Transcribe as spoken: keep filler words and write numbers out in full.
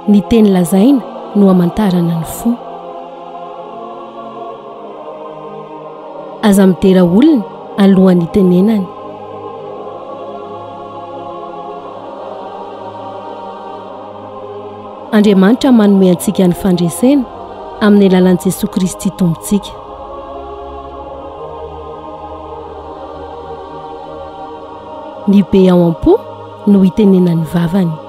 ny teny lazaina no hamantarana ny fo. Aza midera olona alohan'ny tenenany. Andriamanitra manome antsika ny fandresena amin'ny alalan'i Jesosy Kristy tombontsika. Ny be ao am-po no hitenenany vavany.